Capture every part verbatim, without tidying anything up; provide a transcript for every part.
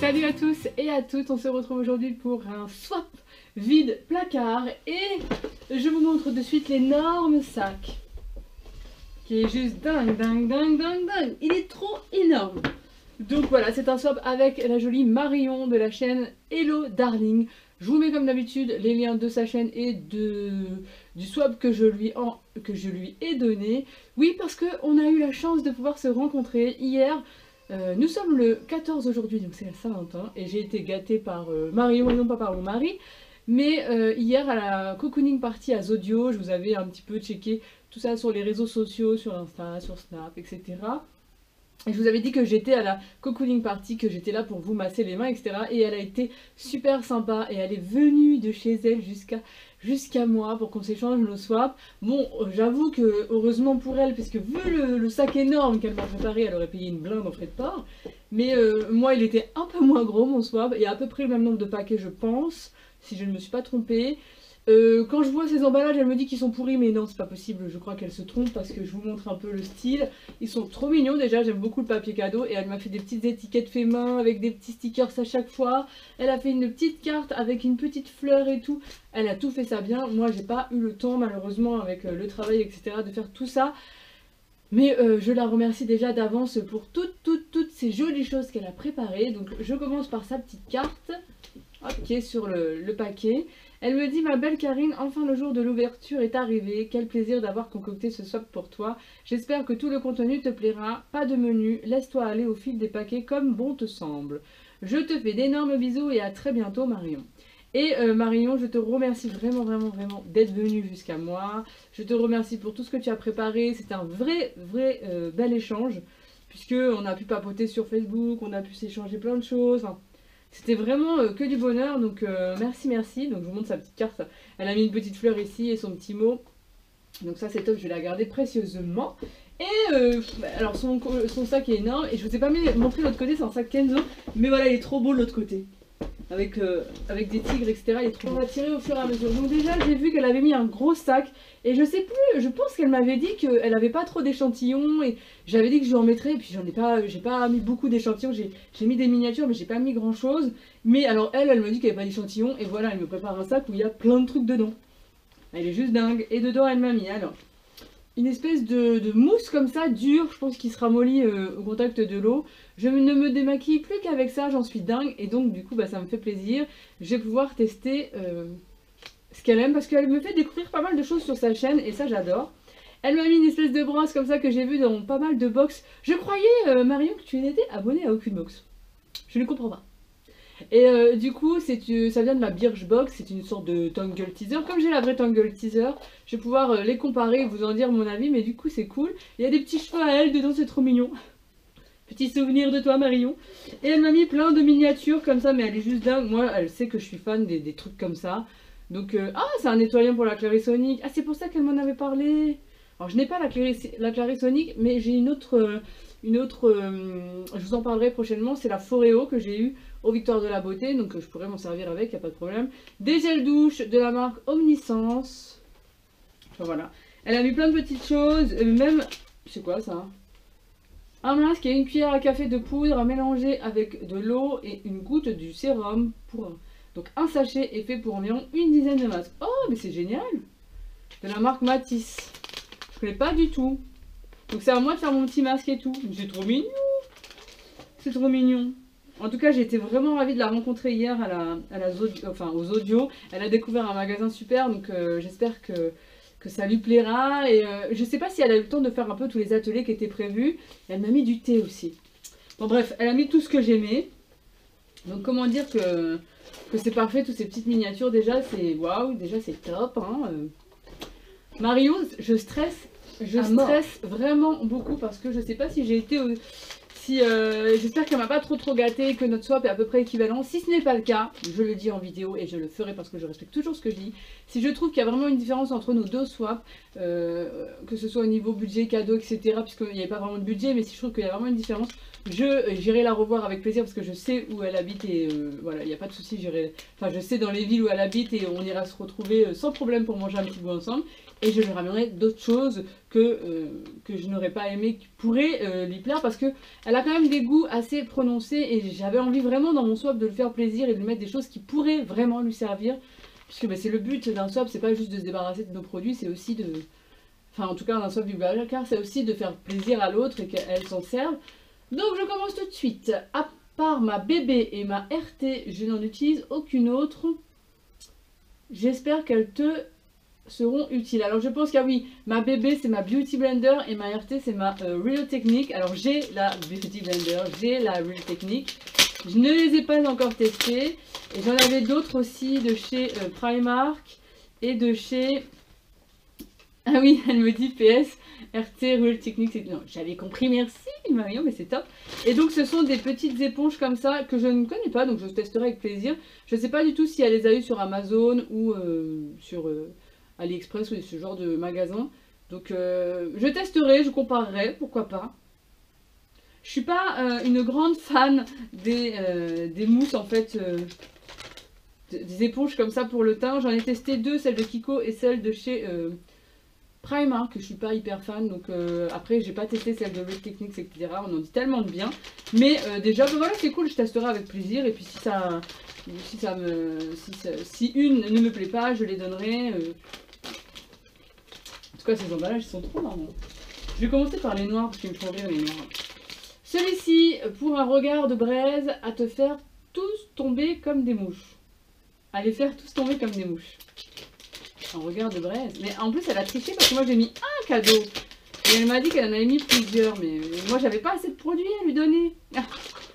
Salut à tous et à toutes, on se retrouve aujourd'hui pour un swap vide placard et je vous montre de suite l'énorme sac qui est juste dingue, dingue, dingue, dingue, dingue. Il est trop énorme. Donc voilà, c'est un swap avec la jolie Marion de la chaîne Hello Darling. Je vous mets comme d'habitude les liens de sa chaîne et de, du swap que je, lui en, que je lui ai donné. Oui, parce qu'on a eu la chance de pouvoir se rencontrer hier. Euh, nous sommes le quatorze aujourd'hui, donc c'est la Saint-Valentin, et j'ai été gâtée par euh, Marion et non pas par mon mari. Mais euh, hier à la cocooning party à Zodio, je vous avais un petit peu checké tout ça sur les réseaux sociaux, sur Insta, sur Snap, et cetera. Et je vous avais dit que j'étais à la cocooning party, que j'étais là pour vous masser les mains, et cetera. Et elle a été super sympa et elle est venue de chez elle jusqu'à jusqu'à moi pour qu'on s'échange nos swaps. Bon, j'avoue que heureusement pour elle, parce que vu le, le sac énorme qu'elle m'a préparé, elle aurait payé une blinde en frais de port. Mais euh, moi, il était un peu moins gros mon swap et à peu près le même nombre de paquets, je pense, si je ne me suis pas trompée. Euh, quand je vois ces emballages, elle me dit qu'ils sont pourris, mais non, c'est pas possible, je crois qu'elle se trompe parce que je vous montre un peu le style. Ils sont trop mignons déjà, j'aime beaucoup le papier cadeau et elle m'a fait des petites étiquettes fait main avec des petits stickers à chaque fois. Elle a fait une petite carte avec une petite fleur et tout. Elle a tout fait ça bien. Moi, j'ai pas eu le temps malheureusement avec le travail, et cetera de faire tout ça. Mais euh, je la remercie déjà d'avance pour toutes, toutes, toutes ces jolies choses qu'elle a préparées. Donc je commence par sa petite carte, hop, qui est sur le, le paquet. Elle me dit: ma belle Karine, enfin le jour de l'ouverture est arrivé, quel plaisir d'avoir concocté ce swap pour toi. J'espère que tout le contenu te plaira, pas de menu, laisse-toi aller au fil des paquets comme bon te semble. Je te fais d'énormes bisous et à très bientôt Marion. Et euh, Marion, je te remercie vraiment vraiment vraiment d'être venue jusqu'à moi. Je te remercie pour tout ce que tu as préparé, c'est un vrai vrai euh, bel échange. Puisque on a pu papoter sur Facebook, on a pu s'échanger plein de choses. Enfin, c'était vraiment euh, que du bonheur, donc euh, merci, merci. Donc je vous montre sa petite carte. Elle a mis une petite fleur ici et son petit mot. Donc ça c'est top, je vais la garder précieusement. Et euh, alors son, son sac est énorme. Et je vous ai pas mis, montré l'autre côté, c'est un sac Kenzo. Mais voilà, il est trop beau de l'autre côté. Avec, euh, avec des tigres, et cetera. Il est trop beau. On va tirer au fur et à mesure. Donc déjà j'ai vu qu'elle avait mis un gros sac. Et je sais plus, je pense qu'elle m'avait dit qu'elle avait pas trop d'échantillons. Et j'avais dit que je lui en mettrais. Et puis j'en ai pas, j'ai pas mis beaucoup d'échantillons. J'ai mis des miniatures mais j'ai pas mis grand chose. Mais alors elle, elle me dit qu'il n'y avait pas d'échantillons. Et voilà, elle me prépare un sac où il y a plein de trucs dedans. Elle est juste dingue. Et dedans elle m'a mis alors une espèce de, de mousse comme ça, dure, je pense qu'il se ramollit euh, au contact de l'eau. Je ne me démaquille plus qu'avec ça, j'en suis dingue. Et donc du coup bah, ça me fait plaisir. Je vais pouvoir tester euh, ce qu'elle aime parce qu'elle me fait découvrir pas mal de choses sur sa chaîne et ça j'adore. Elle m'a mis une espèce de brosse comme ça que j'ai vu dans pas mal de box. Je croyais euh, Marion que tu n'étais abonnée à aucune box. Je ne comprends pas. Et euh, du coup, ça vient de ma Birchbox, c'est une sorte de Tangle Teaser. Comme j'ai la vraie Tangle Teaser, je vais pouvoir euh, les comparer et vous en dire mon avis, mais du coup c'est cool. Il y a des petits cheveux à elle dedans, c'est trop mignon. Petit souvenir de toi Marion. Et elle m'a mis plein de miniatures comme ça, mais elle est juste dingue. Moi, elle sait que je suis fan des, des trucs comme ça. Donc, euh, ah, c'est un nettoyant pour la Clarisonic. Ah, c'est pour ça qu'elle m'en avait parlé. Alors, je n'ai pas la, Claris la Clarisonic, mais j'ai une autre... Euh, Une autre, euh, je vous en parlerai prochainement, c'est la Foreo que j'ai eue au Victoire de la Beauté, donc euh, je pourrais m'en servir avec, il n'y a pas de problème. Des gels douche de la marque Omniscience. Enfin voilà. Elle a mis plein de petites choses, euh, même, c'est quoi ça? Un masque et une cuillère à café de poudre à mélanger avec de l'eau et une goutte du sérum. Pour... Donc un sachet est fait pour environ une dizaine de masques. Oh, mais c'est génial! De la marque Matisse. Je connais pas du tout. Donc c'est à moi de faire mon petit masque et tout. C'est trop mignon. C'est trop mignon. En tout cas, j'ai été vraiment ravie de la rencontrer hier à la, à la Zodio, enfin, aux Audios. Elle a découvert un magasin super, donc euh, j'espère que, que ça lui plaira. Et euh, je sais pas si elle a eu le temps de faire un peu tous les ateliers qui étaient prévus. Et elle m'a mis du thé aussi. Bon bref, elle a mis tout ce que j'aimais. Donc comment dire que, que c'est parfait, toutes ces petites miniatures. Déjà, c'est waouh, déjà c'est top. Hein. Marion, je stresse. Je stresse vraiment beaucoup parce que je sais pas si j'ai été... Au... si euh, J'espère qu'elle m'a pas trop trop gâté, que notre swap est à peu près équivalent. Si ce n'est pas le cas, je le dis en vidéo et je le ferai parce que je respecte toujours ce que je dis. Si je trouve qu'il y a vraiment une différence entre nos deux swaps, euh, que ce soit au niveau budget, cadeau, et cetera. Puisqu'il n'y avait pas vraiment de budget, mais si je trouve qu'il y a vraiment une différence, Je j'irai la revoir avec plaisir parce que je sais où elle habite et euh, voilà, il n'y a pas de souci. J'irai, enfin, je sais dans les villes où elle habite et on ira se retrouver euh, sans problème pour manger un petit bout ensemble. Et je lui ramènerai d'autres choses que, euh, que je n'aurais pas aimé, qui pourraient euh, lui plaire parce que elle a quand même des goûts assez prononcés et j'avais envie vraiment dans mon swap de lui faire plaisir et de lui mettre des choses qui pourraient vraiment lui servir. Puisque bah, c'est le but d'un swap, c'est pas juste de se débarrasser de nos produits, c'est aussi de... Enfin, en tout cas, d'un swap du Blablacar, c'est aussi de faire plaisir à l'autre et qu'elle s'en serve. Donc, je commence tout de suite. À part ma bébé et ma R T, je n'en utilise aucune autre. J'espère qu'elles te seront utiles. Alors, je pense que, ah oui, ma bébé, c'est ma Beauty Blender et ma R T, c'est ma euh, Real Technique. Alors, j'ai la Beauty Blender, j'ai la Real Technique. Je ne les ai pas encore testées. Et j'en avais d'autres aussi de chez euh, Primark et de chez... Ah oui, elle me dit P S, R T, Real Technique, c'est... Non, j'avais compris, merci Marion, mais c'est top. Et donc ce sont des petites éponges comme ça que je ne connais pas, donc je testerai avec plaisir. Je ne sais pas du tout si elle les a eues sur Amazon ou euh, sur euh, AliExpress ou ce genre de magasin. Donc euh, je testerai, je comparerai, pourquoi pas. Je suis pas euh, une grande fan des, euh, des mousses en fait, euh, des éponges comme ça pour le teint. J'en ai testé deux, celle de Kiko et celle de chez... Euh, Primark, que je suis pas hyper fan, donc euh, après j'ai pas testé celle de Real Techniques, et cetera. On en dit tellement de bien, mais euh, déjà ben voilà, c'est cool, je testerai avec plaisir. Et puis si ça, si ça me, si, ça, si une ne me plaît pas, je les donnerai. Euh... En tout cas, ces emballages sont trop marrants. Je vais commencer par les noirs parce qu'ils me font rire les noirs. Celui-ci pour un regard de braise à te faire tous tomber comme des mouches. À les faire tous tomber comme des mouches. Un regard de braise. Mais en plus, elle a triché parce que moi j'ai mis un cadeau. Et elle m'a dit qu'elle en avait mis plusieurs. Mais moi, j'avais pas assez de produits à lui donner. Ah,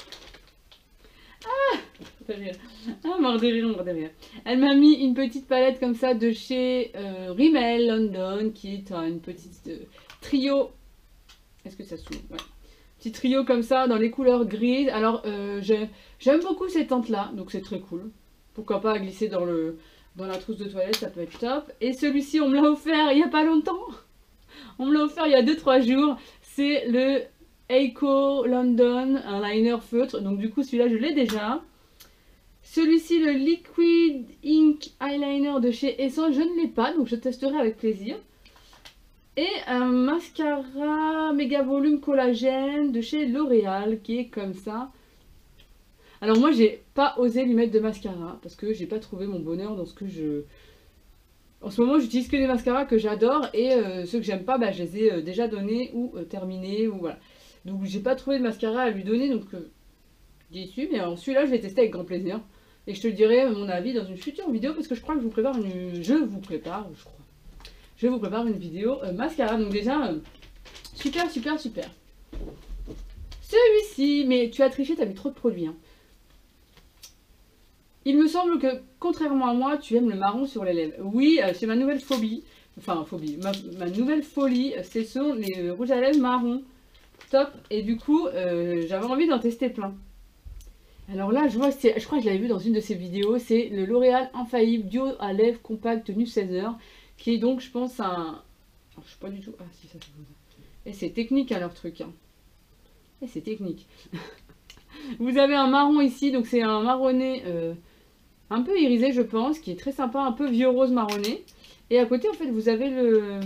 ah mort de rire, mort de rire. Elle m'a mis une petite palette comme ça de chez euh, Rimmel London, qui est euh, une petite euh, trio. Est-ce que ça s'ouvre? Ouais. Petit trio comme ça dans les couleurs grises. Alors, euh, j'aime beaucoup ces teintes-là, donc c'est très cool. Pourquoi pas glisser dans le... Dans la trousse de toilette, ça peut être top. Et celui-ci, on me l'a offert il n'y a pas longtemps. On me l'a offert il y a deux trois jours. C'est le Eiko London, un liner feutre. Donc du coup, celui-là, je l'ai déjà. Celui-ci, le Liquid Ink Eyeliner de chez Essence, je ne l'ai pas. Donc je testerai avec plaisir. Et un mascara méga volume collagène de chez L'Oréal, qui est comme ça. Alors moi j'ai pas osé lui mettre de mascara parce que j'ai pas trouvé mon bonheur dans ce que je... En ce moment j'utilise que des mascaras que j'adore et euh, ceux que j'aime pas bah, je les ai euh, déjà donnés ou euh, terminés ou voilà. Donc j'ai pas trouvé de mascara à lui donner donc euh, déçu, mais celui-là je vais tester avec grand plaisir. Et je te dirai mon avis dans une future vidéo parce que je crois que je vous prépare une... Je vous prépare, je crois. Je vous prépare une vidéo euh, mascara. Donc déjà euh, super super super. Celui-ci, mais tu as triché, t'as mis trop de produits hein. Il me semble que, contrairement à moi, tu aimes le marron sur les lèvres. Oui, euh, c'est ma nouvelle phobie. Enfin, phobie. Ma, ma nouvelle folie, ce sont les euh, rouges à lèvres marron. Top. Et du coup, euh, j'avais envie d'en tester plein. Alors là, je vois, je crois que je l'avais vu dans une de ces vidéos. C'est le L'Oréal Infaillible Duo à lèvres compact tenue seize heures. Qui est donc, je pense, un... Alors, je sais pas du tout... Ah, si, ça c'est bon. Et c'est technique, hein, leur truc. Hein. Et c'est technique. Vous avez un marron ici. Donc, c'est un marronné... Euh, un peu irisé je pense, qui est très sympa, un peu vieux rose marronné. Et à côté en fait vous avez le...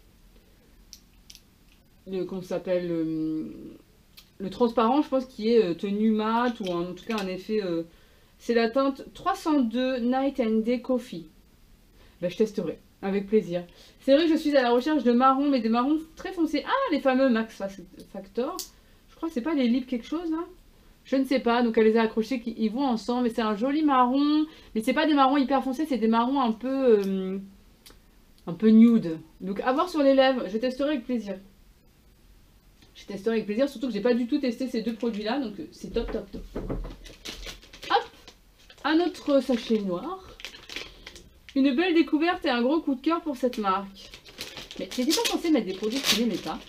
le comment ça s'appelle le... le transparent je pense qui est tenu mat ou en tout cas un effet... Euh... C'est la teinte trois cent deux Night and Day Coffee. Ben, je testerai, avec plaisir. C'est vrai que je suis à la recherche de marrons, mais des marrons très foncés. Ah, les fameux Max Factor. Je crois que c'est pas les Lip quelque chose là. Je ne sais pas, donc elle les a accrochés, ils vont ensemble, mais c'est un joli marron, mais c'est pas des marrons hyper foncés, c'est des marrons un peu, euh, un peu nude. Donc à voir sur les lèvres, je testerai avec plaisir. Je testerai avec plaisir, surtout que j'ai pas du tout testé ces deux produits-là, donc c'est top, top, top. Hop, un autre sachet noir. Une belle découverte et un gros coup de cœur pour cette marque. Mais j'étais pas censée mettre des produits que je n'aimais pas.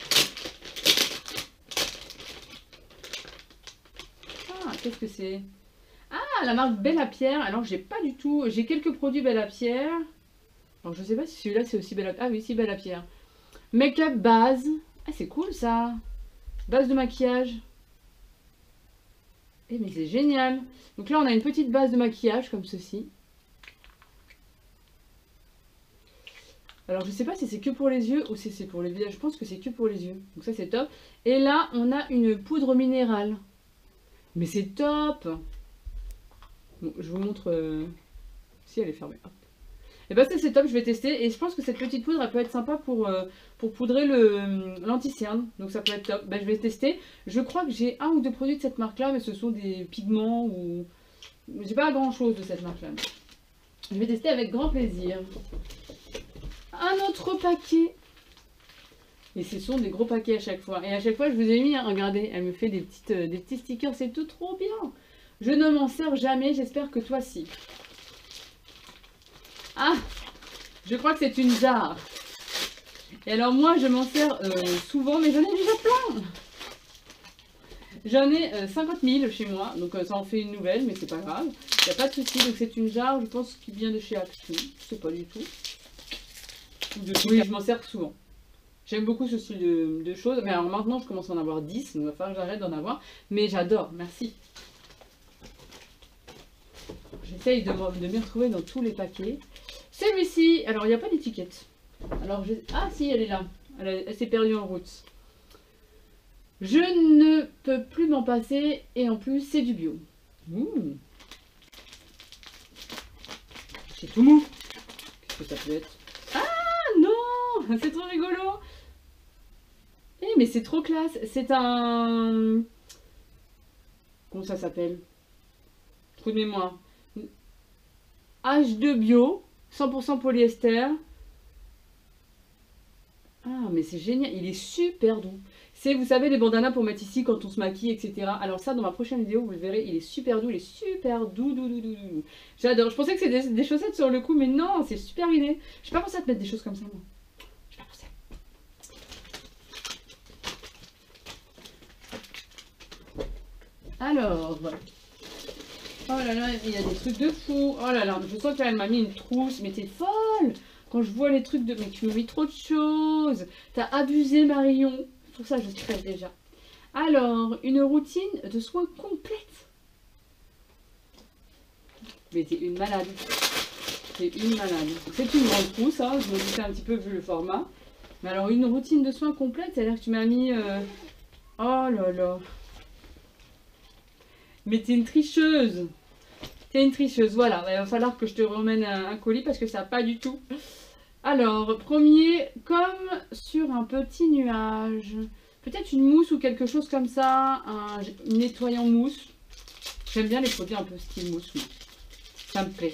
Qu'est-ce que c'est? Ah, la marque Belle à Pierre. Alors, j'ai pas du tout... J'ai quelques produits Belle à Pierre. Alors, je sais pas si celui-là, c'est aussi Belle à... Ah oui, si, Belle à Pierre. Make-up base. Ah, c'est cool, ça. Base de maquillage. Eh mais c'est génial. Donc là on a une petite base de maquillage comme ceci. Alors je sais pas si c'est que pour les yeux ou si c'est pour les visages. Je pense que c'est que pour les yeux. Donc ça c'est top. Et là on a une poudre minérale. Mais c'est top. Bon, je vous montre... Euh... Si elle est fermée. Hop. Et bah ça c'est top, je vais tester. Et je pense que cette petite poudre elle peut être sympa pour, euh, pour poudrer l'anti-cerne. Donc ça peut être top. Bah, je vais tester. Je crois que j'ai un ou deux produits de cette marque là. Mais ce sont des pigments ou... J'ai pas grand chose de cette marque là. Je vais tester avec grand plaisir. Un autre paquet. Et ce sont des gros paquets à chaque fois. Et à chaque fois je vous ai mis, hein, regardez, elle me fait des, petites, euh, des petits stickers. C'est tout trop bien. Je ne m'en sers jamais. J'espère que toi si. Ah, je crois que c'est une jarre. Et alors moi je m'en sers euh, souvent, mais j'en ai déjà plein. J'en ai euh, cinquante mille chez moi, donc euh, ça en fait une nouvelle, mais c'est pas grave. Il n'y a pas de souci, donc c'est une jarre, je pense, qui vient de chez Action. Je sais pas du tout. De oui, je m'en sers souvent. J'aime beaucoup ce style de, de choses, mais alors maintenant je commence à en avoir dix, donc il va falloir que j'arrête d'en avoir. Mais j'adore, merci. J'essaye de, de m'y retrouver dans tous les paquets. Celui-ci, alors il n'y a pas d'étiquette. Alors, je... ah si, elle est là. Elle, a... elle s'est perdue en route. Je ne peux plus m'en passer et en plus c'est du bio. Ouh. C'est tout mou. Qu'est-ce que ça peut être? Ah non, c'est trop rigolo. Eh mais c'est trop classe. C'est un... Comment ça s'appelle? Trou de mémoire. H deux bio. cent pour cent polyester. Ah, mais c'est génial. Il est super doux. C'est, vous savez, les bandanas pour mettre ici quand on se maquille, et cetera. Alors ça, dans ma prochaine vidéo, vous le verrez, il est super doux. Il est super doux, doux, doux, doux, doux. J'adore. Je pensais que c'était des, des chaussettes sur le coup, mais non, c'est super idée. Je n'ai pas pensé à te mettre des choses comme ça, moi. Je n'ai pas pensé. Alors... Oh là là, il y a des trucs de fou. Oh là là, je sens qu'elle m'a mis une trousse. Mais t'es folle. Quand je vois les trucs de... Mais tu me mets trop de choses. T'as abusé, Marion. Pour ça, je stresse déjà. Alors, une routine de soins complète. Mais t'es une malade. T'es une malade. C'est une grande trousse, hein. Je me doutais un petit peu vu le format. Mais alors, une routine de soins complète, c'est-à-dire que tu m'as mis... Euh... Oh là là. Mais t'es une tricheuse. T'es une tricheuse, voilà. Il va falloir que je te remène un, un colis parce que ça n'a pas du tout. Alors, premier, comme sur un petit nuage. Peut-être une mousse ou quelque chose comme ça. Un nettoyant mousse. J'aime bien les produits un peu style mousse. Oui. Ça me plaît.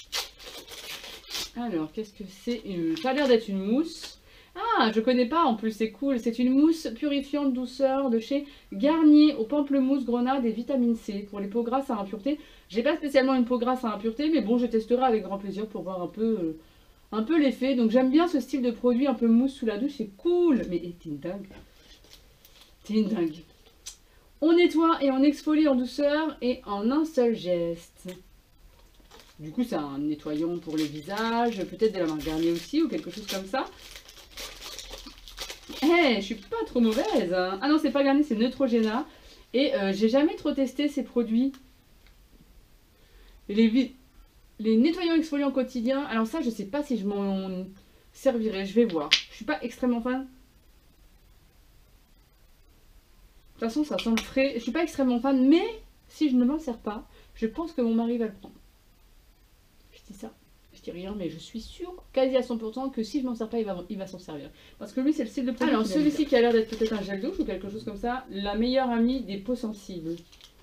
Alors, qu'est-ce que c'est? Ça a l'air d'être une mousse. Ah, je connais pas en plus, c'est cool. C'est une mousse purifiante douceur de chez Garnier au pamplemousse, grenade et vitamine C pour les peaux grasses à impureté. J'ai pas spécialement une peau grasse à impureté, mais bon, je testerai avec grand plaisir pour voir un peu, euh, un peu l'effet. Donc j'aime bien ce style de produit un peu mousse sous la douche, c'est cool. Mais t'es une dingue. T'es une dingue. On nettoie et on exfolie en douceur et en un seul geste. Du coup, c'est un nettoyant pour le visage, peut-être de la marque Garnier aussi ou quelque chose comme ça. Eh, hey, je suis pas trop mauvaise, hein. Ah non, c'est pas Garnier, c'est Neutrogena. Et euh, j'ai jamais trop testé ces produits. Les, les nettoyants exfoliants quotidiens. Alors ça, je sais pas si je m'en servirai. Je vais voir. Je suis pas extrêmement fan. De toute façon, ça sent frais. Je suis pas extrêmement fan, mais si je ne m'en sers pas, je pense que mon mari va le prendre. Je dis ça. Je dis rien, mais je suis sûre, quasi à cent pour cent, que si je m'en sers pas, il va, il va s'en servir. Parce que lui, c'est le style de produit. Alors, celui-ci qui a l'air d'être peut-être un gel douche ou quelque chose comme ça, la meilleure amie des peaux sensibles.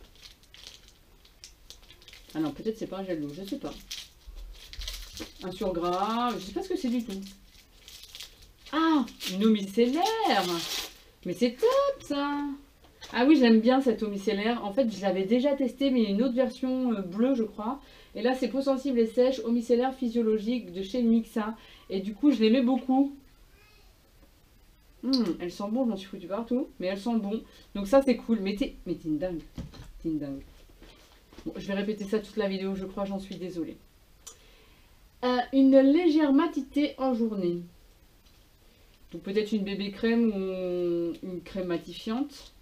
Ah non, peut-être c'est pas un gel douche, je sais pas. Un surgras, je sais pas ce que c'est du tout. Ah, une eau micellaire. Mais c'est top ça. Ah oui, j'aime bien cette eau micellaire. En fait, je l'avais déjà testé, mais il y a une autre version euh, bleue, je crois. Et là, c'est peau sensible et sèche, eau micellaire physiologique de chez Mixa. Et du coup, je l'aimais beaucoup. Mmh, elle sent bon, je m'en suis foutu partout. Mais elle sent bon. Donc ça, c'est cool. Mais t'es une dingue. T'es une dingue. Bon, je vais répéter ça toute la vidéo, je crois, j'en suis désolée. Euh, une légère matité en journée. Donc peut-être une bébé crème ou une crème matifiante.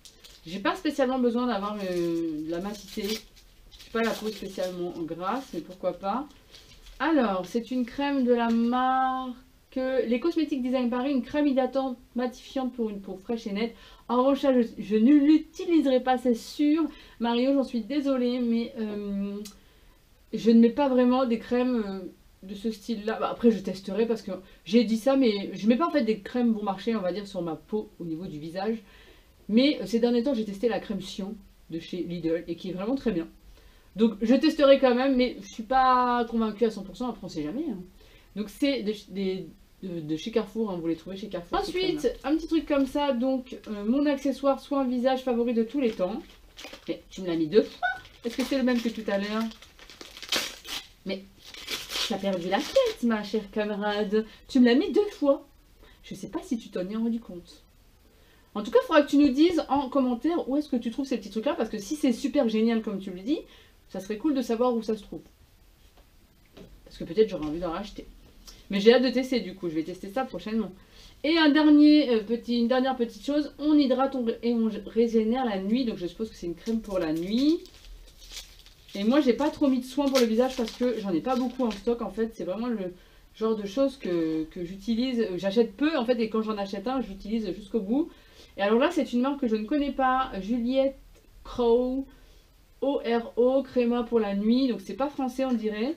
J'ai pas spécialement besoin d'avoir de la massité. J'ai pas la peau spécialement grasse, mais pourquoi pas. Alors, c'est une crème de la marque Les Cosmétiques Design Paris, une crème hydratante matifiante pour une peau fraîche et nette. En revanche, je, je ne l'utiliserai pas, c'est sûr. Mario, j'en suis désolée, mais euh, je ne mets pas vraiment des crèmes euh, de ce style-là. Bah, après, je testerai parce que j'ai dit ça, mais je ne mets pas en fait des crèmes bon marché, on va dire, sur ma peau au niveau du visage. Mais euh, ces derniers temps, j'ai testé la crème Sion de chez Lidl et qui est vraiment très bien. Donc, je testerai quand même, mais je ne suis pas convaincue à cent pour cent. Après, on ne sait jamais. Hein. Donc, c'est des, des De, de chez Carrefour, hein, vous les trouvez chez Carrefour. Ensuite, un petit truc comme ça, donc euh, mon accessoire soin visage favori de tous les temps. Mais tu me l'as mis deux fois. Est-ce que c'est le même que tout à l'heure? Mais tu as perdu la tête, ma chère camarade. Tu me l'as mis deux fois. Je sais pas si tu t'en es rendu compte. En tout cas, il faudra que tu nous dises en commentaire où est-ce que tu trouves ces petits trucs-là. Parce que si c'est super génial comme tu le dis, ça serait cool de savoir où ça se trouve. Parce que peut-être j'aurais envie d'en racheter. Mais j'ai hâte de tester du coup, je vais tester ça prochainement. Et un dernier, euh, petit, une dernière petite chose, on hydrate on, et on régénère la nuit. Donc je suppose que c'est une crème pour la nuit. Et moi j'ai pas trop mis de soin pour le visage parce que j'en ai pas beaucoup en stock en fait. C'est vraiment le genre de choses que, que j'utilise. J'achète peu en fait et quand j'en achète un, j'utilise jusqu'au bout. Et alors là c'est une marque que je ne connais pas, Juliette Crow, O R O, Créma pour la nuit. Donc c'est pas français on dirait.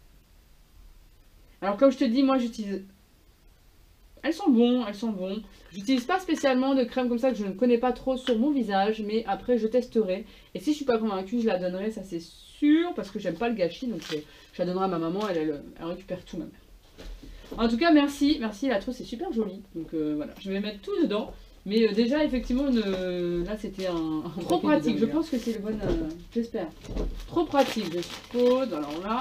Alors comme je te dis, moi j'utilise... Elles sont bonnes, elles sont bonnes. J'utilise pas spécialement de crème comme ça que je ne connais pas trop sur mon visage. Mais après je testerai. Et si je suis pas convaincue, je la donnerai, ça c'est sûr. Parce que j'aime pas le gâchis. Donc je, je la donnerai à ma maman, elle, elle, elle récupère tout même. En tout cas merci, merci la trousse c'est super joli. Donc euh, voilà, je vais mettre tout dedans. Mais euh, déjà effectivement, une... là c'était un... un... Trop pratique, je pense que c'est le bon... Euh... J'espère. Trop pratique je suppose. Alors là...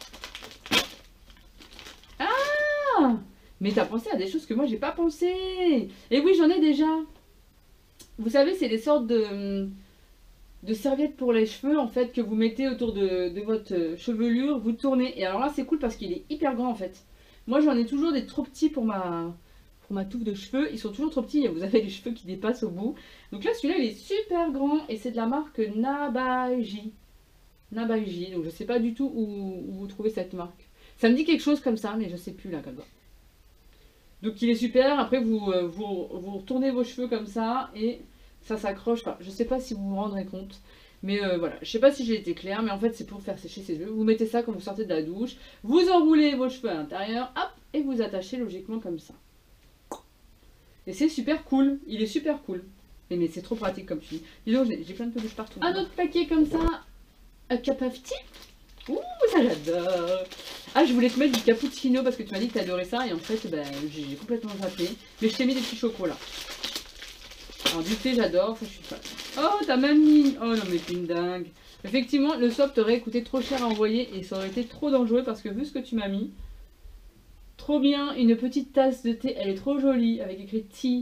Mais t'as pensé à des choses que moi j'ai pas pensé. Et oui, j'en ai déjà. Vous savez, c'est des sortes de, de serviettes pour les cheveux en fait que vous mettez autour de, de votre chevelure, vous tournez. Et alors là, c'est cool parce qu'il est hyper grand en fait. Moi, j'en ai toujours des trop petits pour ma pour ma touffe de cheveux. Ils sont toujours trop petits et vous avez les cheveux qui dépassent au bout. Donc là, celui-là, il est super grand et c'est de la marque Nabaji. Nabaji. Donc je sais pas du tout où, où vous trouvez cette marque. Ça me dit quelque chose comme ça, mais je sais plus là comme ça. Donc il est super, après vous, euh, vous, vous retournez vos cheveux comme ça et ça s'accroche. Enfin, je sais pas si vous vous rendrez compte, mais euh, voilà, je sais pas si j'ai été claire, mais en fait c'est pour faire sécher ses cheveux. Vous mettez ça quand vous sortez de la douche, vous enroulez vos cheveux à l'intérieur, hop, et vous attachez logiquement comme ça. Et c'est super cool, il est super cool. Mais, mais c'est trop pratique comme tu dis. Dis donc, j'ai plein de peluches partout. Un autre paquet comme ça, un cup of tea. Ouh, ça j'adore. Ah, je voulais te mettre du cappuccino parce que tu m'as dit que tu adorais ça. Et en fait, ben, j'ai complètement zappé. Mais je t'ai mis des petits chocolats. Alors du thé, j'adore. Ça, je suis fan. Oh, t'as même mis... Oh non, mais t'es une dingue. Effectivement, le swap t'aurait coûté trop cher à envoyer. Et ça aurait été trop dangereux parce que vu ce que tu m'as mis... Trop bien. Une petite tasse de thé. Elle est trop jolie. Avec écrit tea.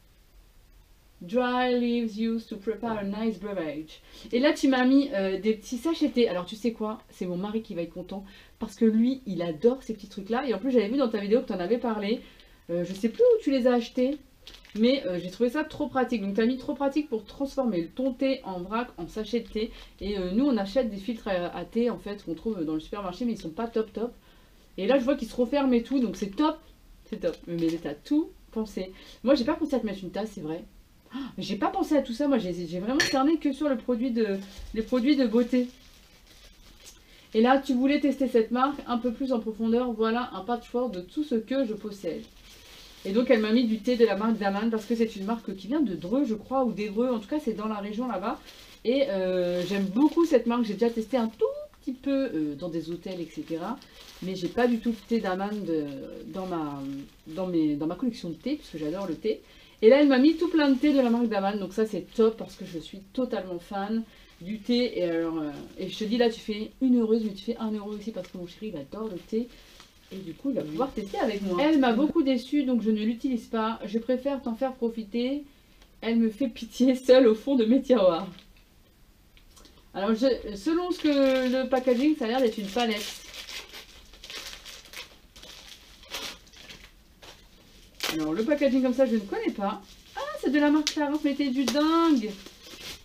Dry leaves used to prepare a nice beverage. Et là tu m'as mis euh, des petits sachets thé. Alors tu sais quoi, c'est mon mari qui va être content parce que lui il adore ces petits trucs là. Et en plus j'avais vu dans ta vidéo que tu en avais parlé. euh, Je sais plus où tu les as achetés, mais euh, j'ai trouvé ça trop pratique. Donc tu as mis trop pratique pour transformer ton thé en vrac, en sachet de thé. Et euh, nous on achète des filtres à, à thé en fait qu'on trouve dans le supermarché, mais ils sont pas top top. Et là je vois qu'ils se referment et tout, donc c'est top. C'est top, mais t'as tout pensé. Moi j'ai pas pensé à te mettre une tasse, c'est vrai. J'ai pas pensé à tout ça, moi j'ai vraiment cerné que sur le produit de, les produits de beauté. Et là tu voulais tester cette marque un peu plus en profondeur, voilà un patchwork de tout ce que je possède. Et donc elle m'a mis du thé de la marque Daman parce que c'est une marque qui vient de Dreux je crois, ou d'Evreux, en tout cas c'est dans la région là-bas. Et euh, j'aime beaucoup cette marque, j'ai déjà testé un tout petit peu euh, dans des hôtels et cetera. Mais j'ai pas du tout de thé Daman de, dans, ma, dans, mes, dans ma collection de thé, parce que j'adore le thé. Et là, elle m'a mis tout plein de thé de la marque Daman. Donc ça, c'est top parce que je suis totalement fan du thé. Et, alors, euh, et je te dis, là, tu fais une heureuse, mais tu fais un euro aussi parce que mon chéri, il adore le thé. Et du coup, il va pouvoir tester avec moi. Elle m'a beaucoup déçue, donc je ne l'utilise pas. Je préfère t'en faire profiter. Elle me fait pitié seule au fond de mes tiroirs. Alors, je, selon ce que le packaging, ça a l'air d'être une palette. Alors le packaging comme ça je ne connais pas. Ah c'est de la marque Clarins, mais t'es du dingue.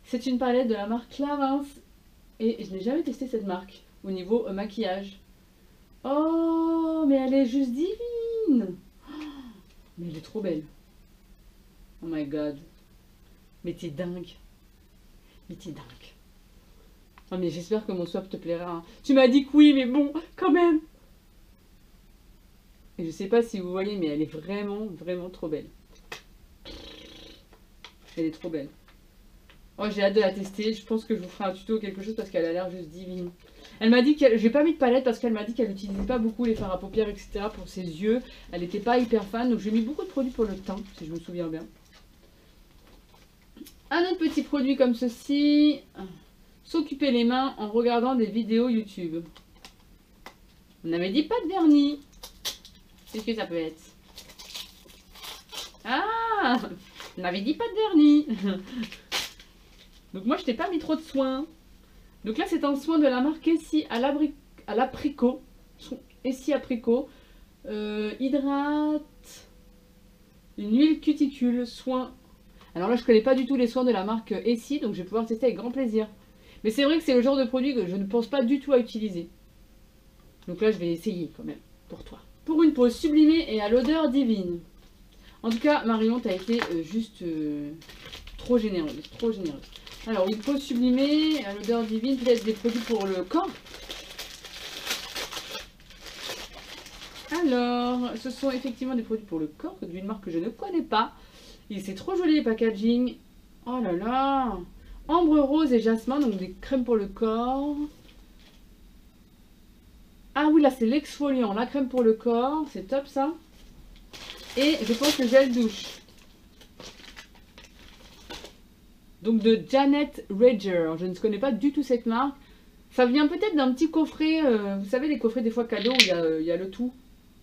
C'est une palette de la marque Clarins. Et je n'ai jamais testé cette marque au niveau euh, maquillage. Oh, mais elle est juste divine. Mais elle est trop belle. Oh my god. Mais t'es dingue. Mais t'es dingue. Oh mais j'espère que mon swap te plaira. Hein. Tu m'as dit que oui, mais bon, quand même. Et je sais pas si vous voyez, mais elle est vraiment, vraiment trop belle. Elle est trop belle. Oh, j'ai hâte de la tester. Je pense que je vous ferai un tuto ou quelque chose parce qu'elle a l'air juste divine. Elle m'a dit qu'elle... J'ai pas mis de palette parce qu'elle m'a dit qu'elle n'utilisait pas beaucoup les fards à paupières, et cetera pour ses yeux. Elle n'était pas hyper fan. Donc j'ai mis beaucoup de produits pour le teint, si je me souviens bien. Un autre petit produit comme ceci. S'occuper les mains en regardant des vidéos YouTube. On avait dit pas de vernis. Qu'est-ce que ça peut être? Ah, on avait dit pas de vernis. Donc moi je t'ai pas mis trop de soin. Donc là c'est un soin de la marque Essie à l'apricot. Essie apricot. Euh, hydrate. Une huile cuticule. Soin. Alors là je connais pas du tout les soins de la marque Essie. Donc je vais pouvoir tester avec grand plaisir. Mais c'est vrai que c'est le genre de produit que je ne pense pas du tout à utiliser. Donc là je vais essayer quand même. Pour toi. Pour une peau sublimée et à l'odeur divine. En tout cas Marion t'as été euh, juste euh, trop généreuse. Trop généreuse. Alors, une peau sublimée, à l'odeur divine, peut-être des produits pour le corps. Alors, ce sont effectivement des produits pour le corps, d'une marque que je ne connais pas. Et c'est trop joli les packaging. Oh là là. Ambre rose et jasmin, donc des crèmes pour le corps. Ah oui, là c'est l'exfoliant, la crème pour le corps, c'est top ça. Et je pense le gel douche. Donc de Janet Rager. Je ne connais pas du tout cette marque. Ça vient peut-être d'un petit coffret. Euh, vous savez les coffrets des fois cadeaux où il y a, euh, il y a le tout.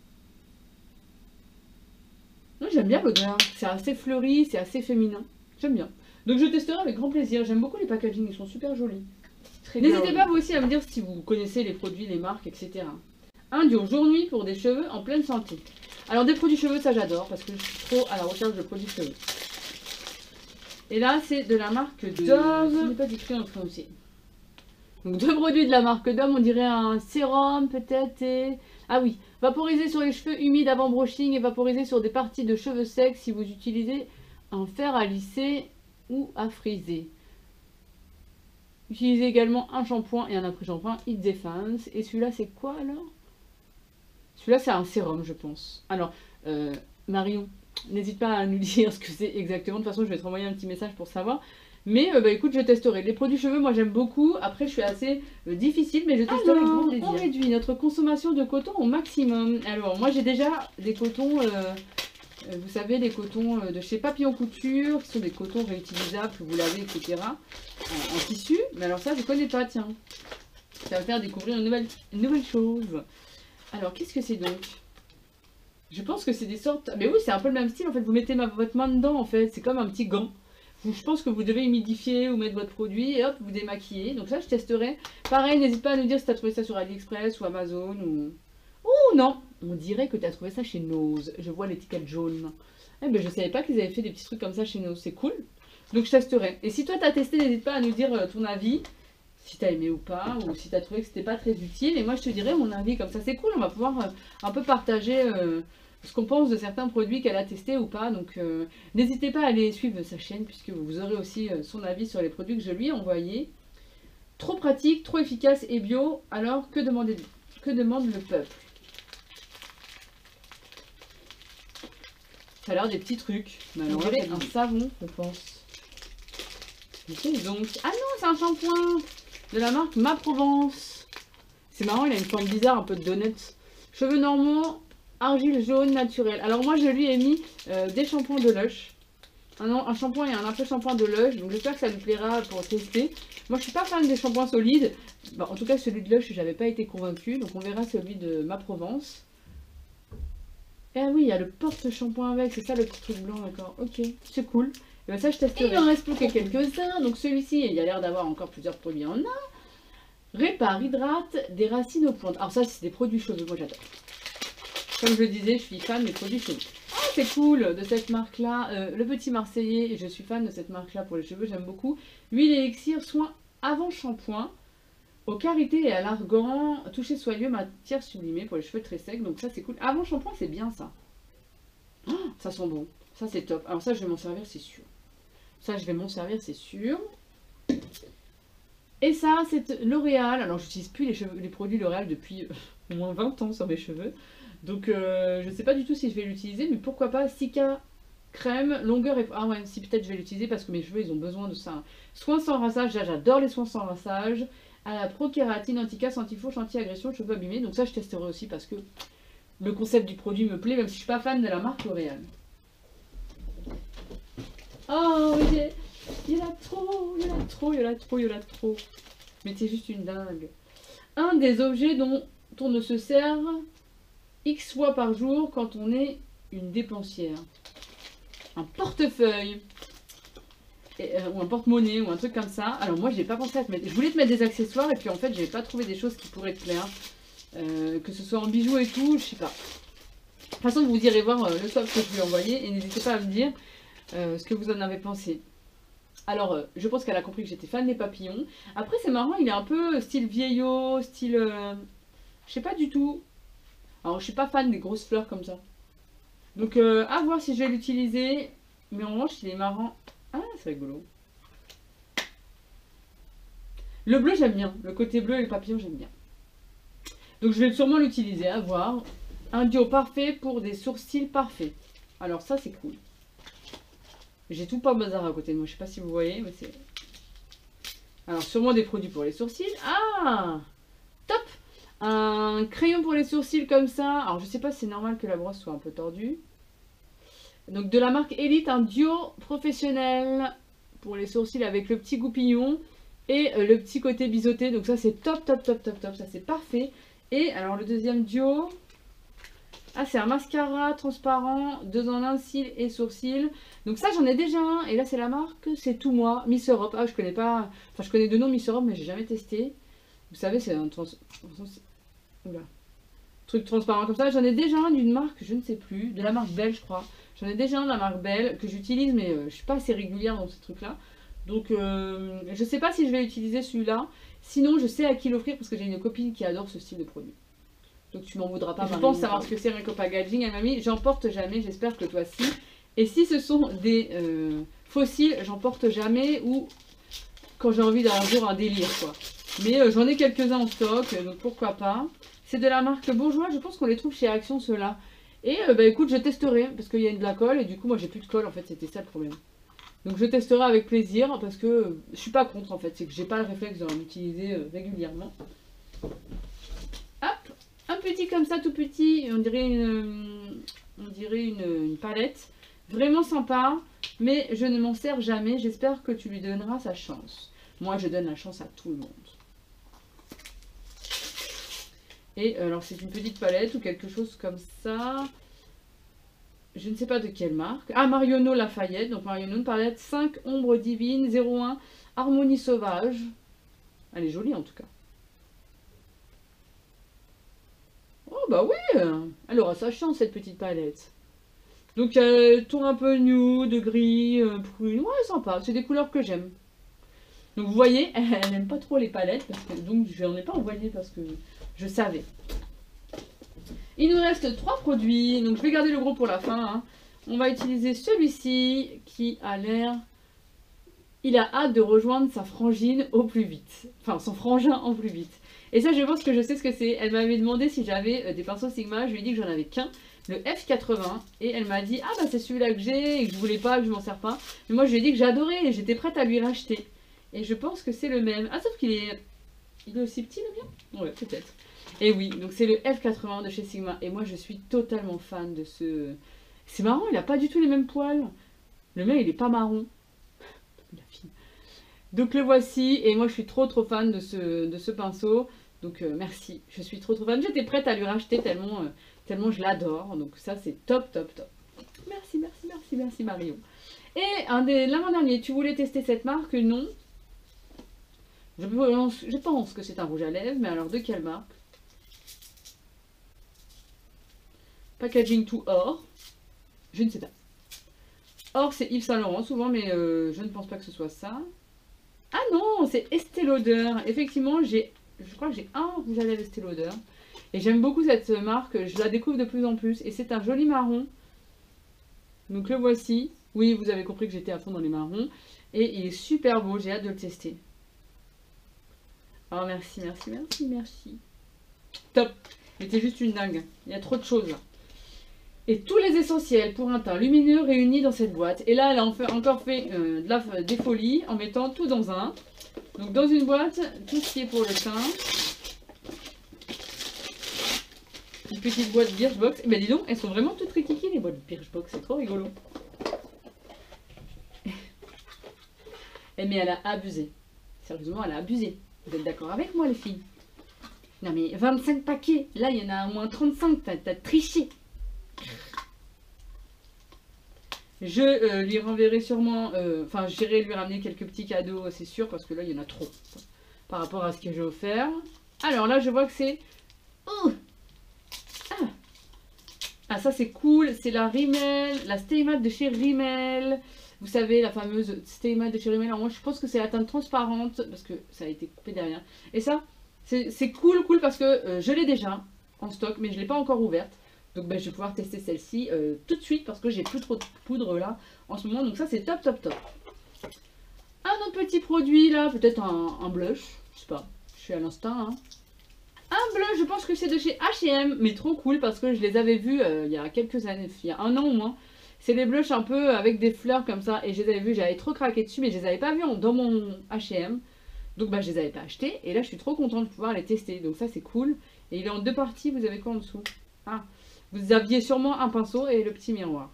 J'aime bien l'odeur. C'est assez fleuri, c'est assez féminin. J'aime bien. Donc je testerai avec grand plaisir. J'aime beaucoup les packaging, ils sont super jolis. N'hésitez pas vous aussi à me dire si vous connaissez les produits, les marques, et cetera. Un duo jour-nuit pour des cheveux en pleine santé. Alors des produits cheveux, ça j'adore parce que je suis trop à la recherche de produits cheveux. Et là, c'est de la marque Dove. Ce n'est pas écrit en français. Donc, deux produits de la marque Dove. On dirait un sérum, peut-être. Et... Ah oui. Vaporiser sur les cheveux humides avant brushing et vaporiser sur des parties de cheveux secs si vous utilisez un fer à lisser ou à friser. Utilisez également un shampoing et un après-shampoing Heat Defense. Et celui-là, c'est quoi alors? Celui-là, c'est un sérum, je pense. Alors, euh, Marion. N'hésite pas à nous dire ce que c'est exactement. De toute façon, je vais te renvoyer un petit message pour savoir. Mais euh, bah, écoute, je testerai. Les produits cheveux, moi j'aime beaucoup. Après, je suis assez euh, difficile, mais je testerai avec grand plaisir. On réduit notre consommation de coton au maximum. Alors, moi j'ai déjà des cotons, euh, euh, vous savez, des cotons euh, de chez Papillon Couture, qui sont des cotons réutilisables, que vous lavez, et cetera. En, en tissu. Mais alors ça, je connais pas, tiens. Ça va faire découvrir une nouvelle, une nouvelle chose. Alors, qu'est-ce que c'est donc? Je pense que c'est des sortes... Mais oui, c'est un peu le même style. En fait, vous mettez ma... votre main dedans, en fait. C'est comme un petit gant. Je pense que vous devez humidifier ou mettre votre produit et hop, vous démaquillez. Donc ça, je testerai. Pareil, n'hésite pas à nous dire si tu as trouvé ça sur AliExpress ou Amazon ou... Ouh, non. On dirait que tu as trouvé ça chez Nose. Je vois l'étiquette jaune. Eh ben, je savais pas qu'ils avaient fait des petits trucs comme ça chez Nose. C'est cool. Donc, je testerai. Et si toi, tu as testé, n'hésite pas à nous dire ton avis. Si tu as aimé ou pas, ou si tu as trouvé que c'était pas très utile. Et moi, je te dirai mon avis. Comme ça, c'est cool. On va pouvoir euh, un peu partager... Euh, ce qu'on pense de certains produits qu'elle a testés ou pas. Donc euh, n'hésitez pas à aller suivre sa chaîne puisque vous aurez aussi euh, son avis sur les produits que je lui ai envoyés. Trop pratique, trop efficace et bio. Alors que, demandez, que demande le peuple? Ça a l'air des petits trucs. Mais alors, c'est un savon, je pense. Qu'est-ce donc? Ah non, c'est un shampoing de la marque Ma Provence. C'est marrant, il a une forme bizarre, un peu de donut. Cheveux normaux. Argile jaune naturelle. Alors moi je lui ai mis euh, des shampoings de Lush. Un, un shampoing et un après-shampoing de Lush. Donc j'espère que ça lui plaira pour tester. Moi je suis pas fan des shampoings solides. Bon, en tout cas celui de Lush j'avais pas été convaincue. Donc on verra celui de Ma Provence. Et ah oui il y a le porte-shampoing avec. C'est ça le truc blanc, d'accord. Ok, c'est cool. Et bien ça je testerai. Et il en reste plus que quelques-uns. Donc celui-ci il y a l'air d'avoir encore plusieurs produits en un. Répare, hydrate des racines aux plantes. Alors ça c'est des produits cheveux. Moi j'adore. Comme je le disais, je suis fan des produits cheveux. c'est cool de cette marque-là. Euh, le Petit Marseillais, je suis fan de cette marque-là pour les cheveux, j'aime beaucoup. Huile élixir, soin avant shampoing. Au karité et à l'argan, toucher soyeux, matière sublimée pour les cheveux très secs. Donc ça, c'est cool. Avant shampoing, c'est bien ça. Oh, ça sent bon. Ça, c'est top. Alors ça, je vais m'en servir, c'est sûr. Ça, je vais m'en servir, c'est sûr. Et ça, c'est L'Oréal. Alors, j'utilise plus les, cheveux, les produits L'Oréal depuis euh, au moins vingt ans sur mes cheveux. Donc, euh, je ne sais pas du tout si je vais l'utiliser, mais pourquoi pas. Cica crème, longueur et... Ah ouais, si peut-être je vais l'utiliser parce que mes cheveux, ils ont besoin de ça. Soins sans rinçage, j'adore les soins sans rinçage. À la pro-kératine, anti-casse, anti-fauche, anti-agression, cheveux abîmés. Donc ça, je testerai aussi parce que le concept du produit me plaît, même si je ne suis pas fan de la marque L'Oréal. Oh, oui, il y en a trop, il y en a trop, il y en a trop, il y en a trop. Mais c'est juste une dingue. Un des objets dont on ne se sert X fois par jour quand on est une dépensière. Un portefeuille. Et, euh, ou un porte-monnaie ou un truc comme ça. Alors moi, j'ai pas pensé à te mettre... Je voulais te mettre des accessoires et puis en fait, j'ai pas trouvé des choses qui pourraient te plaire. Euh, que ce soit en bijoux et tout, je sais pas. De toute façon, vous irez voir euh, le swap que je lui ai envoyé et n'hésitez pas à me dire euh, ce que vous en avez pensé. Alors, euh, je pense qu'elle a compris que j'étais fan des papillons. Après, c'est marrant, il est un peu style vieillot, style... Euh, je sais pas du tout. Alors, je suis pas fan des grosses fleurs comme ça. Donc, euh, à voir si je vais l'utiliser. Mais en revanche, il est marrant. Ah, c'est rigolo. Le bleu, j'aime bien. Le côté bleu et le papillon, j'aime bien. Donc, je vais sûrement l'utiliser, à voir. Un duo parfait pour des sourcils parfaits. Alors, ça, c'est cool. J'ai tout pas bazar à côté de moi. Je sais pas si vous voyez, mais c'est... Alors, sûrement des produits pour les sourcils. Ah, top. Un crayon pour les sourcils comme ça. Alors, je sais pas si c'est normal que la brosse soit un peu tordue. Donc, de la marque Elite, un duo professionnel pour les sourcils avec le petit goupillon et le petit côté biseauté. Donc, ça, c'est top, top, top, top, top. Ça, c'est parfait. Et alors, le deuxième duo... Ah, c'est un mascara transparent, deux en un, cils et sourcils. Donc ça, j'en ai déjà un. Et là, c'est la marque, c'est Tout Moi, Miss Europe. Ah, je connais pas... Enfin, je connais deux noms Miss Europe, mais j'ai jamais testé. Vous savez, c'est un trans... Oula. Truc transparent comme ça. J'en ai déjà un d'une marque, je ne sais plus, de la marque Belle, je crois. J'en ai déjà un de la marque Belle que j'utilise, mais euh, je suis pas assez régulière dans ces trucs-là. Donc, euh, je sais pas si je vais utiliser celui-là. Sinon, je sais à qui l'offrir parce que j'ai une copine qui adore ce style de produit. Donc tu m'en voudras pas. Je pense savoir ce que c'est Rico Packaging. Elle m'a mis, j'en porte jamais, j'espère que toi si. Et si ce sont des euh, fossiles, j'en porte jamais ou quand j'ai envie d'un jour un délire quoi. Mais euh, j'en ai quelques-uns en stock, donc pourquoi pas. C'est de la marque Bourgeois, je pense qu'on les trouve chez Action ceux-là. Et euh, bah écoute, je testerai parce qu'il y a de la colle et du coup moi j'ai plus de colle en fait, c'était ça le problème. Donc je testerai avec plaisir parce que euh, je suis pas contre en fait, c'est que j'ai pas le réflexe d'en utiliser euh, régulièrement. Hop, un petit comme ça, tout petit, on dirait une, on dirait une, une palette. Vraiment sympa, mais je ne m'en sers jamais. J'espère que tu lui donneras sa chance. Moi, je donne la chance à tout le monde. Et alors, c'est une petite palette ou quelque chose comme ça. Je ne sais pas de quelle marque. Ah, Marionneau Lafayette. Donc, Marionneau, une palette cinq ombres divines, zéro un, harmonie sauvage. Elle est jolie en tout cas. Oh bah oui, elle aura sa chance cette petite palette. Donc elle tourne un peu nude, gris, euh, prune, ouais sympa, c'est des couleurs que j'aime. Donc vous voyez, elle n'aime pas trop les palettes, parce que, donc je n'en ai pas envoyé parce que je savais. Il nous reste trois produits, donc je vais garder le gros pour la fin. Hein. On va utiliser celui-ci qui a l'air... Il a hâte de rejoindre sa frangine au plus vite. Enfin, son frangin au plus vite. Et ça, je pense que je sais ce que c'est. Elle m'avait demandé si j'avais des pinceaux Sigma. Je lui ai dit que j'en avais qu'un, le F quatre-vingts. Et elle m'a dit, ah bah c'est celui-là que j'ai et que je voulais pas, que je m'en sers pas. Mais moi, je lui ai dit que j'adorais et j'étais prête à lui racheter. Et je pense que c'est le même. Ah, sauf qu'il est... Il est aussi petit, le mien? Ouais, peut-être. Et oui, donc c'est le F quatre-vingts de chez Sigma. Et moi, je suis totalement fan de ce... C'est marrant, il a pas du tout les mêmes poils. Le mien, il est pas marron. La fille. Donc le voici et moi je suis trop trop fan de ce, de ce pinceau, donc euh, merci, je suis trop trop fan, j'étais prête à lui racheter tellement, euh, tellement je l'adore, donc ça c'est top top top. Merci merci merci merci Marion. Et un des l'avant-dernier, tu voulais tester cette marque? Non. Je pense, je pense que c'est un rouge à lèvres, mais alors de quelle marque? Packaging to or. Je ne sais pas. Or, c'est Yves Saint Laurent souvent, mais euh, je ne pense pas que ce soit ça. Ah non, c'est Estée Lauder. Effectivement, j'ai, je crois que j'ai un rouge à lèvres Estée Lauder. Et j'aime beaucoup cette marque, je la découvre de plus en plus. Et c'est un joli marron. Donc le voici. Oui, vous avez compris que j'étais à fond dans les marrons. Et il est super beau, j'ai hâte de le tester. Oh merci, merci, merci, merci. Top. Il était juste une dingue. Il y a trop de choses là. Et tous les essentiels pour un teint lumineux réunis dans cette boîte. Et là, elle a en fait, encore fait euh, de la, des folies en mettant tout dans un. Donc dans une boîte, tout ce qui est pour le teint. Une petite boîte Birchbox. Et ben dis donc, elles sont vraiment toutes rikiki les boîtes Birchbox. C'est trop rigolo. Et mais elle a abusé. Sérieusement, elle a abusé. Vous êtes d'accord avec moi les filles? Non mais vingt-cinq paquets. Là, il y en a au moins trente-cinq. T'as t'as triché. Je euh, lui renverrai sûrement, enfin euh, j'irai lui ramener quelques petits cadeaux, c'est sûr, parce que là il y en a trop par rapport à ce que j'ai offert. Alors là je vois que c'est... Oh ah. ah ça c'est cool, c'est la Rimmel, la Stay Matte de chez Rimmel. Vous savez, la fameuse Stay Matte de chez Rimmel. Alors moi je pense que c'est la teinte transparente, parce que ça a été coupé derrière. Et ça, c'est cool, cool, parce que euh, je l'ai déjà en stock, mais je ne l'ai pas encore ouverte. Donc ben, je vais pouvoir tester celle-ci euh, tout de suite parce que j'ai plus trop de poudre là en ce moment. Donc ça c'est top top top. Un autre petit produit là, peut-être un, un blush. Je sais pas, je suis à l'instinct. Hein. Un blush, je pense que c'est de chez H et M. Mais trop cool parce que je les avais vus euh, il y a quelques années, il y a un an au moins. C'est des blushs un peu avec des fleurs comme ça. Et je les avais vus, j'avais trop craqué dessus mais je les avais pas vus dans mon H et M. Donc bah, je les avais pas achetés. Et là je suis trop contente de pouvoir les tester. Donc ça c'est cool. Et il est en deux parties, vous avez quoi en dessous? Ah, vous aviez sûrement un pinceau et le petit miroir.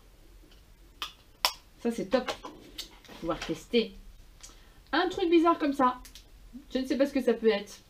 Ça c'est top. Pouvoir tester. Un truc bizarre comme ça. Je ne sais pas ce que ça peut être.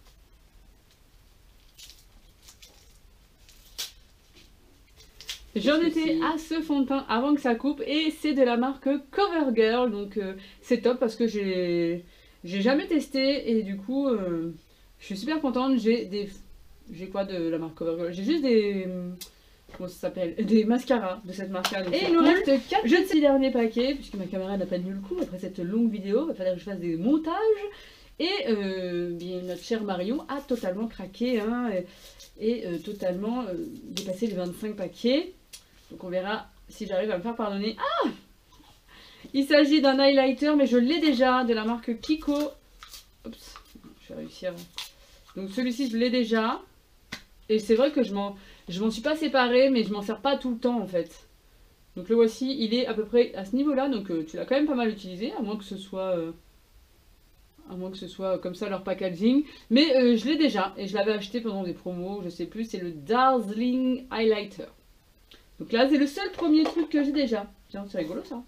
J'en étais à ce fond de teint avant que ça coupe. Et c'est de la marque CoverGirl. Donc euh, c'est top parce que j'ai j'ai jamais testé. Et du coup euh, je suis super contente. J'ai des... J'ai quoi de la marque CoverGirl? J'ai juste des... Comment ça s'appelle? Des mascaras de cette marque-là. Et il nous reste quatre je petits derniers paquets, puisque ma caméra n'a pas tenu le coup après cette longue vidéo. Il va falloir que je fasse des montages. Et euh, bien, notre cher Marion a totalement craqué hein, et, et euh, totalement euh, dépassé les vingt-cinq paquets. Donc on verra si j'arrive à me faire pardonner. Ah! Il s'agit d'un highlighter, mais je l'ai déjà, de la marque Kiko. Oups, je vais réussir. Donc celui-ci, je l'ai déjà. Et c'est vrai que je m'en... Je m'en suis pas séparée, mais je m'en sers pas tout le temps en fait. Donc le voici, il est à peu près à ce niveau-là, donc euh, tu l'as quand même pas mal utilisé, à moins que ce soit, euh, à moins que ce soit comme ça leur packaging. Mais euh, je l'ai déjà, et je l'avais acheté pendant des promos, je sais plus, c'est le Dazzling Highlighter. Donc là, c'est le seul premier truc que j'ai déjà. Tiens, c'est rigolo ça.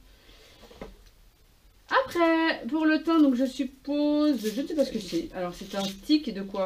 Après, pour le teint, donc je suppose, je ne sais pas ce que c'est. Alors c'est un stick de quoi ?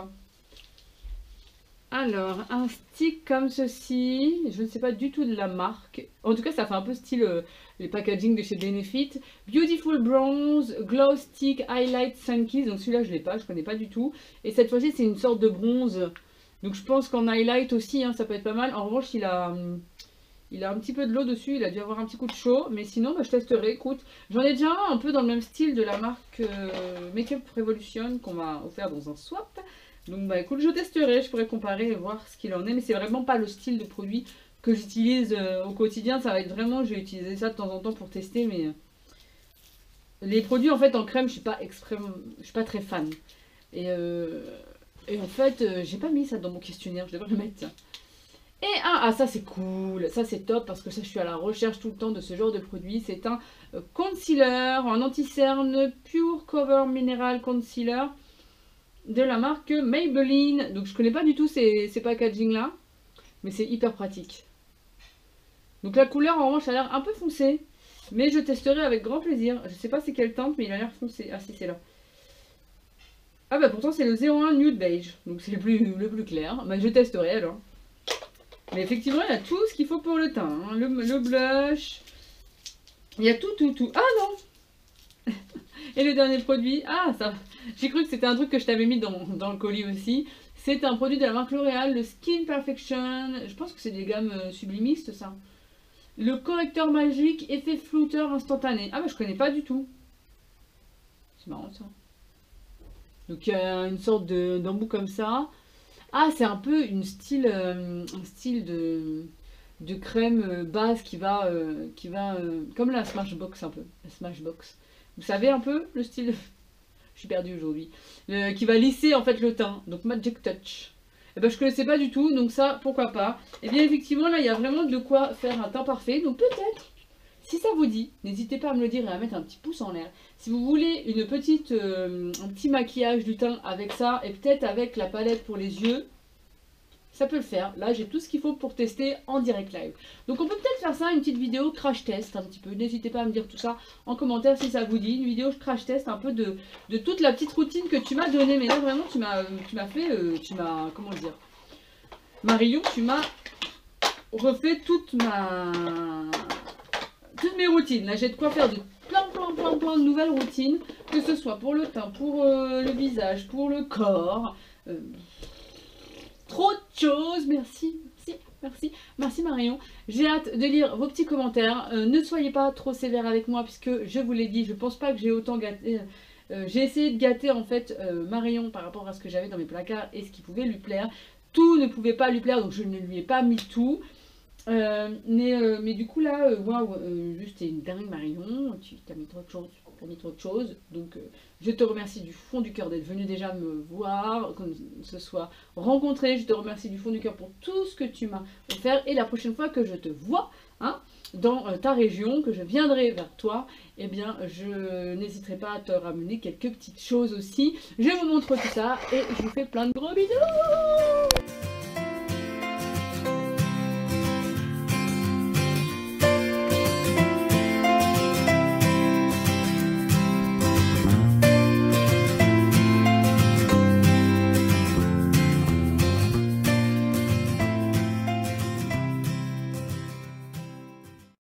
Alors, un stick comme ceci, je ne sais pas du tout de la marque. En tout cas, ça fait un peu style euh, les packaging de chez Benefit. Beautiful Bronze, Glow Stick, Highlight Sunkiss. Donc celui-là, je ne l'ai pas, je ne connais pas du tout. Et cette fois-ci, c'est une sorte de bronze. Donc je pense qu'en highlight aussi, hein, ça peut être pas mal. En revanche, il a, il a un petit peu de l'eau dessus. Il a dû avoir un petit coup de chaud. Mais sinon, bah, je testerai. Écoute, j'en ai déjà un, un peu dans le même style de la marque euh, Makeup Revolution qu'on m'a offert dans un swap. Donc bah écoute, je testerai, je pourrais comparer et voir ce qu'il en est. Mais c'est vraiment pas le style de produit que j'utilise euh, au quotidien. Ça va être vraiment, je vais utiliser ça de temps en temps pour tester. Mais euh, les produits en fait en crème, je suis pas extrêmement, je suis pas très fan. Et, euh, et en fait, euh, j'ai pas mis ça dans mon questionnaire, je devrais le mettre. Et un, ah ça c'est cool, ça c'est top parce que ça je suis à la recherche tout le temps de ce genre de produit. C'est un euh, concealer, un anti-cerne Pure Cover Mineral Concealer de la marque Maybelline. Donc je connais pas du tout ces, ces packaging là, mais c'est hyper pratique. Donc la couleur en revanche a l'air un peu foncé, mais je testerai avec grand plaisir. Je sais pas c'est quelle teinte, mais il a l'air foncé. Ah si, c'est là. Ah bah pourtant c'est le zéro un Nude Beige, donc c'est le plus, le plus clair. Bah je testerai alors. Mais effectivement il y a tout ce qu'il faut pour le teint, hein. le, le blush, il y a tout tout tout. Ah non. Et le dernier produit, ah ça, j'ai cru que c'était un truc que je t'avais mis dans, dans le colis aussi. C'est un produit de la marque L'Oréal, le Skin Perfection. Je pense que c'est des gammes sublimistes ça. Le correcteur magique, effet flouteur instantané. Ah, mais je connais pas du tout. C'est marrant ça. Donc, il y a une sorte d'embout comme ça. Ah, c'est un peu une style, euh, un style de, de crème base qui va, euh, qui va euh, comme la Smashbox un peu. La Smashbox. Vous savez un peu le style. Je suis perdue aujourd'hui. Euh, qui va lisser en fait le teint. Donc, Magic Touch. Et ben, je connaissais pas du tout, donc ça, pourquoi pas. Et bien, effectivement, là, il y a vraiment de quoi faire un teint parfait. Donc, peut-être, si ça vous dit, n'hésitez pas à me le dire et à mettre un petit pouce en l'air. Si vous voulez une petite, euh, un petit maquillage du teint avec ça, et peut-être avec la palette pour les yeux, ça peut le faire. Là, j'ai tout ce qu'il faut pour tester en direct live. Donc, on peut peut-être faire ça, une petite vidéo crash test un petit peu. N'hésitez pas à me dire tout ça en commentaire si ça vous dit. Une vidéo crash test un peu de, de toute la petite routine que tu m'as donnée. Mais là, vraiment, tu m'as tu m'as fait, euh, tu m'as, comment dire, Marion, tu m'as refait toute ma, toutes mes routines. Là, j'ai de quoi faire de plein, plein, plein, plein de nouvelles routines. Que ce soit pour le teint, pour euh, le visage, pour le corps. Euh, Trop de choses, merci, merci, merci, merci Marion. J'ai hâte de lire vos petits commentaires. Euh, ne soyez pas trop sévère avec moi puisque je vous l'ai dit, je pense pas que j'ai autant gâté. Euh, j'ai essayé de gâter en fait euh, Marion par rapport à ce que j'avais dans mes placards et ce qui pouvait lui plaire. Tout ne pouvait pas lui plaire donc je ne lui ai pas mis tout. Euh, mais, euh, mais du coup là, euh, waouh, euh, juste t'es une dingue Marion, tu as mis trop de choses, tu as mis trop de choses, donc euh, je te remercie du fond du cœur d'être venu déjà me voir, comme ce soit rencontré, je te remercie du fond du cœur pour tout ce que tu m'as offert, et la prochaine fois que je te vois, hein, dans euh, ta région, que je viendrai vers toi, eh bien je n'hésiterai pas à te ramener quelques petites choses aussi, je vous montre tout ça, et je vous fais plein de gros bisous.